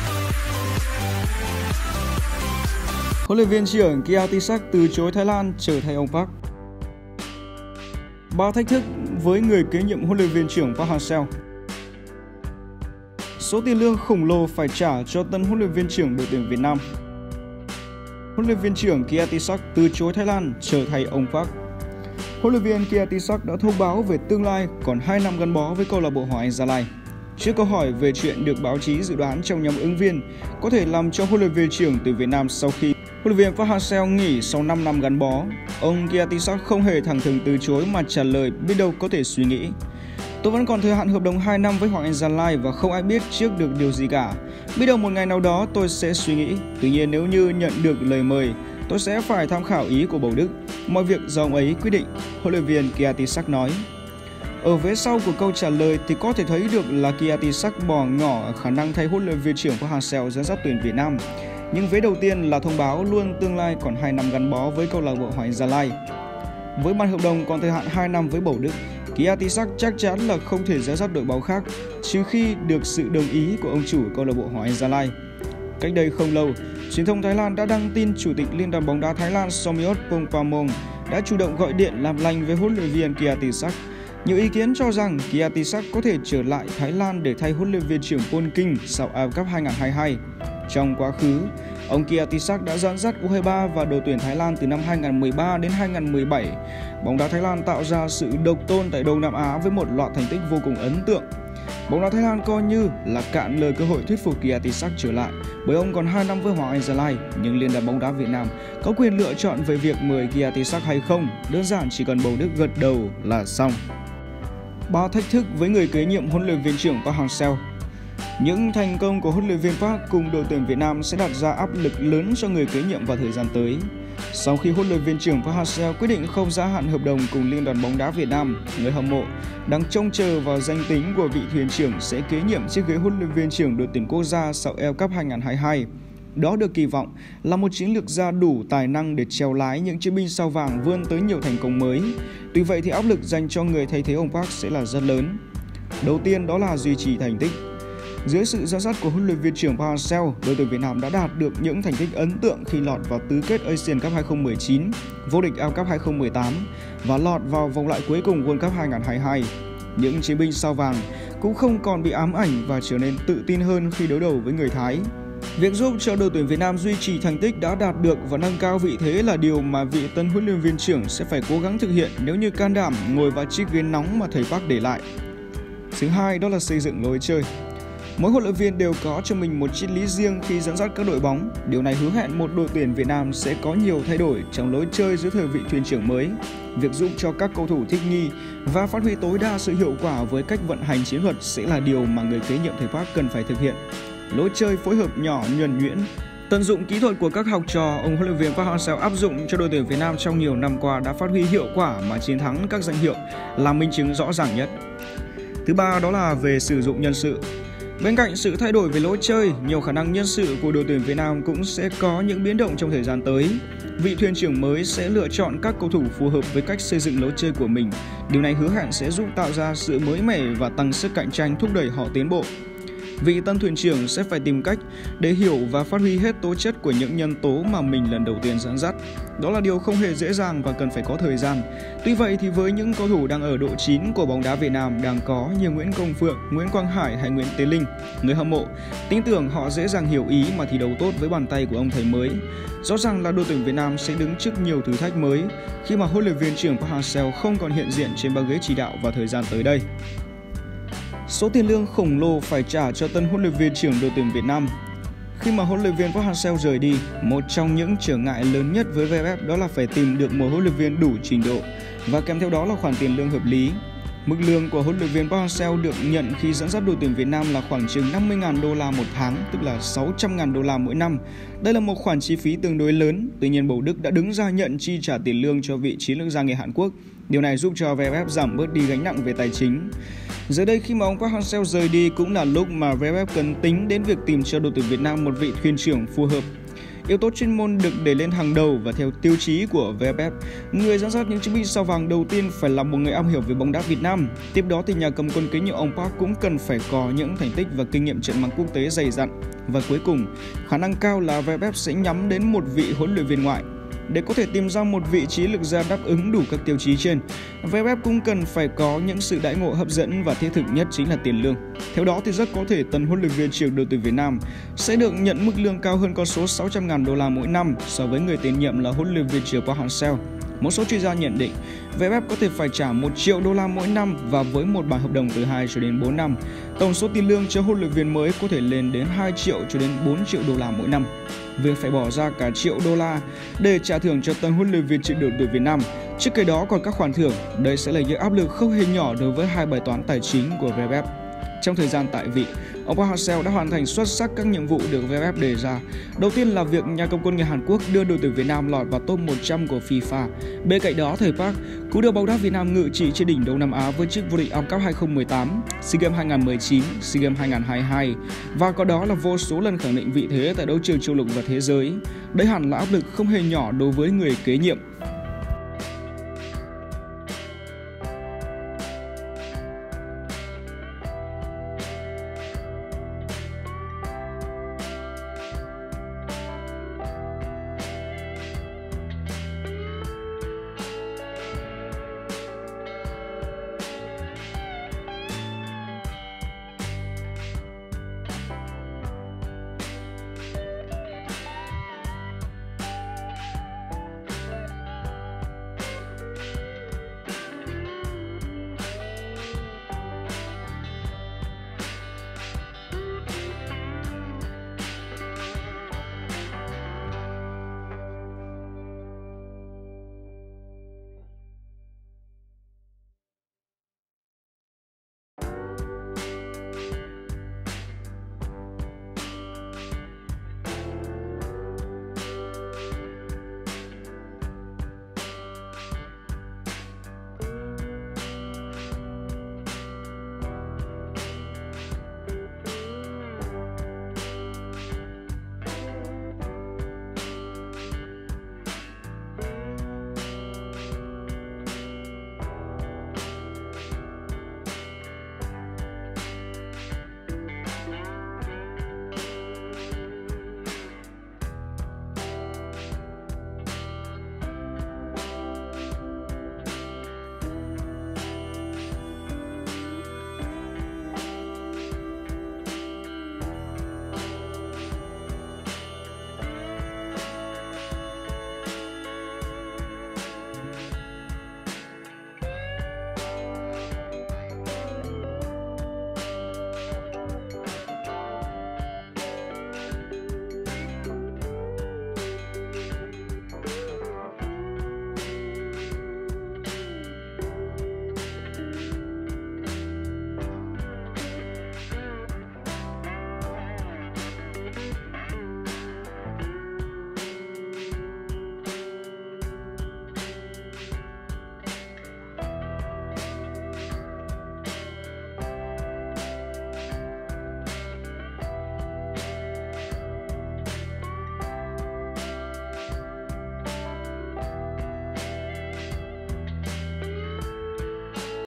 Huấn luyện viên trưởng Kiatisak từ chối Thái Lan trở thay ông Park. 3 thách thức với người kế nhiệm huấn luyện viên trưởng Park Hang-seo. Số tiền lương khổng lồ phải trả cho tân huấn luyện viên trưởng đội tuyển Việt Nam. Huấn luyện viên trưởng Kiatisak từ chối Thái Lan trở thay ông Park. Huấn luyện viên Kiatisak đã thông báo về tương lai còn 2 năm gắn bó với câu lạc bộ Hoàng Anh Gia Lai. Trước câu hỏi về chuyện được báo chí dự đoán trong nhóm ứng viên có thể làm cho huấn luyện viên trưởng tuyển Việt Nam sau khi huấn luyện viên Park Hang-seo nghỉ sau 5 năm gắn bó, ông Kiatisak không hề thẳng thừng từ chối mà trả lời biết đâu có thể suy nghĩ. Tôi vẫn còn thời hạn hợp đồng 2 năm với Hoàng Anh Gia Lai và không ai biết trước được điều gì cả. Biết đâu một ngày nào đó tôi sẽ suy nghĩ. Tuy nhiên nếu như nhận được lời mời, tôi sẽ phải tham khảo ý của Bầu Đức. Mọi việc do ông ấy quyết định, huấn luyện viên Kiatisak nói. Ở vế sau của câu trả lời thì có thể thấy được là Kiatisak bỏ ngỏ khả năng thay huấn luyện viên trưởng Park Hang-seo dẫn dắt tuyển Việt Nam. Nhưng vế đầu tiên là thông báo luôn tương lai còn 2 năm gắn bó với câu lạc bộ Hoàng Anh Gia Lai. Với bản hợp đồng còn thời hạn 2 năm với Bầu Đức, Kiatisak chắc chắn là không thể dẫn dắt đội bóng khác trừ khi được sự đồng ý của ông chủ câu lạc bộ Hoàng Anh Gia Lai. Cách đây không lâu, truyền thông Thái Lan đã đăng tin Chủ tịch Liên đoàn bóng đá Thái Lan Somiot Pongpamong đã chủ động gọi điện làm lành với huấn luyện viên Kiatisak. Nhiều ý kiến cho rằng Kiatisak có thể trở lại Thái Lan để thay huấn luyện viên trưởng Paul King sau AFF Cup 2022. Trong quá khứ, ông Kiatisak đã dẫn dắt U23 và đội tuyển Thái Lan từ năm 2013 đến 2017. Bóng đá Thái Lan tạo ra sự độc tôn tại Đông Nam Á với một loạt thành tích vô cùng ấn tượng. Bóng đá Thái Lan coi như là cạn lời cơ hội thuyết phục Kiatisak trở lại bởi ông còn 2 năm với Hoàng Anh Gia Lai, nhưng Liên đoàn bóng đá Việt Nam có quyền lựa chọn về việc mời Kiatisak hay không, đơn giản chỉ cần Bầu Đức gật đầu là xong. 3 thách thức với người kế nhiệm huấn luyện viên trưởng Park Hang-seo. Những thành công của huấn luyện viên Park cùng đội tuyển Việt Nam sẽ đặt ra áp lực lớn cho người kế nhiệm vào thời gian tới. Sau khi huấn luyện viên trưởng Park Hang-seo quyết định không gia hạn hợp đồng cùng Liên đoàn bóng đá Việt Nam, người hâm mộ đang trông chờ vào danh tính của vị thuyền trưởng sẽ kế nhiệm chiếc ghế huấn luyện viên trưởng đội tuyển quốc gia sau AFF Cup 2022. Đó được kỳ vọng là một chiến lược gia đủ tài năng để chèo lái những chiến binh sao vàng vươn tới nhiều thành công mới. Tuy vậy thì áp lực dành cho người thay thế ông Park sẽ là rất lớn. Đầu tiên đó là duy trì thành tích. Dưới sự dẫn dắt của huấn luyện viên trưởng Park Hang-seo, đội tuyển Việt Nam đã đạt được những thành tích ấn tượng khi lọt vào tứ kết Asian Cup 2019, vô địch AFF Cup 2018 và lọt vào vòng loại cuối cùng World Cup 2022. Những chiến binh sao vàng cũng không còn bị ám ảnh và trở nên tự tin hơn khi đối đầu với người Thái. Việc giúp cho đội tuyển Việt Nam duy trì thành tích đã đạt được và nâng cao vị thế là điều mà vị tân huấn luyện viên trưởng sẽ phải cố gắng thực hiện nếu như can đảm ngồi vào chiếc ghế nóng mà thầy Park để lại. Thứ hai đó là xây dựng lối chơi. Mỗi huấn luyện viên đều có cho mình một triết lý riêng khi dẫn dắt các đội bóng. Điều này hứa hẹn một đội tuyển Việt Nam sẽ có nhiều thay đổi trong lối chơi dưới thời vị thuyền trưởng mới. Việc giúp cho các cầu thủ thích nghi và phát huy tối đa sự hiệu quả với cách vận hành chiến thuật sẽ là điều mà người kế nhiệm thầy Park cần phải thực hiện. Lối chơi phối hợp nhỏ nhuần nhuyễn, tận dụng kỹ thuật của các học trò ông huấn luyện viên Park Hang-seo áp dụng cho đội tuyển Việt Nam trong nhiều năm qua đã phát huy hiệu quả mà chiến thắng các danh hiệu là minh chứng rõ ràng nhất. Thứ ba đó là về sử dụng nhân sự. Bên cạnh sự thay đổi về lối chơi, nhiều khả năng nhân sự của đội tuyển Việt Nam cũng sẽ có những biến động trong thời gian tới. Vị thuyền trưởng mới sẽ lựa chọn các cầu thủ phù hợp với cách xây dựng lối chơi của mình. Điều này hứa hẹn sẽ giúp tạo ra sự mới mẻ và tăng sức cạnh tranh thúc đẩy họ tiến bộ. Vị tân thuyền trưởng sẽ phải tìm cách để hiểu và phát huy hết tố chất của những nhân tố mà mình lần đầu tiên dẫn dắt. Đó là điều không hề dễ dàng và cần phải có thời gian. Tuy vậy thì với những cầu thủ đang ở độ chín của bóng đá Việt Nam đang có như Nguyễn Công Phượng, Nguyễn Quang Hải hay Nguyễn Tế Linh, người hâm mộ tin tưởng họ dễ dàng hiểu ý mà thi đấu tốt với bàn tay của ông thầy mới. Rõ ràng là đội tuyển Việt Nam sẽ đứng trước nhiều thử thách mới khi mà huấn luyện viên trưởng Park Hang-seo không còn hiện diện trên băng ghế chỉ đạo vào thời gian tới đây. Số tiền lương khổng lồ phải trả cho tân huấn luyện viên trưởng đội tuyển Việt Nam. Khi mà huấn luyện viên Park Hang-seo rời đi, một trong những trở ngại lớn nhất với VFF đó là phải tìm được một huấn luyện viên đủ trình độ và kèm theo đó là khoản tiền lương hợp lý. Mức lương của huấn luyện viên Park Hang-seo được nhận khi dẫn dắt đội tuyển Việt Nam là khoảng chừng 50.000 đô la một tháng, tức là 600.000 đô la mỗi năm. Đây là một khoản chi phí tương đối lớn, tuy nhiên Bầu Đức đã đứng ra nhận chi trả tiền lương cho vị chiến lược gia người Hàn Quốc. Điều này giúp cho VFF giảm bớt đi gánh nặng về tài chính. Giờ đây khi mà ông Park Hang-seo rời đi cũng là lúc mà VFF cần tính đến việc tìm cho đội tuyển Việt Nam một vị thuyền trưởng phù hợp. Yếu tố chuyên môn được để lên hàng đầu và theo tiêu chí của VFF, người dẫn dắt những chiếc binh sao vàng đầu tiên phải là một người am hiểu về bóng đá Việt Nam. Tiếp đó thì nhà cầm quân kính như ông Park cũng cần phải có những thành tích và kinh nghiệm trận bóng quốc tế dày dặn. Và cuối cùng, khả năng cao là VFF sẽ nhắm đến một vị huấn luyện viên ngoại. Để có thể tìm ra một vị trí lực gia đáp ứng đủ các tiêu chí trên, VFF cũng cần phải có những sự đãi ngộ hấp dẫn và thiết thực nhất chính là tiền lương. Theo đó thì rất có thể tân huấn luyện viên trưởng đội tuyển Việt Nam sẽ được nhận mức lương cao hơn con số 600.000 đô la mỗi năm so với người tiền nhiệm là huấn luyện viên trưởng Park Hang-seo. Một số chuyên gia nhận định VFF có thể phải trả 1 triệu đô la mỗi năm và với một bản hợp đồng từ 2 cho đến 4 năm, tổng số tiền lương cho huấn luyện viên mới có thể lên đến 2 triệu cho đến 4 triệu đô la mỗi năm. Việc phải bỏ ra cả triệu đô la để trả thưởng cho tân huấn luyện viên trưởng đội tuyển Việt Nam. Trước cái đó còn các khoản thưởng, đây sẽ là những áp lực không hề nhỏ đối với hai bài toán tài chính của VFF. Trong thời gian tại vị, ông Park Hang-seo đã hoàn thành xuất sắc các nhiệm vụ được VFF đề ra. Đầu tiên là việc nhà cầm quân người Hàn Quốc đưa đội tuyển Việt Nam lọt vào top 100 của FIFA. Bên cạnh đó, thầy Park cũng đưa bóng đá Việt Nam ngự trị trên đỉnh Đông Nam Á với chức vô địch ASEAN Cup 2018, SEA Games 2019, SEA Games 2022 và có đó là vô số lần khẳng định vị thế tại đấu trường châu lục và thế giới. Đây hẳn là áp lực không hề nhỏ đối với người kế nhiệm.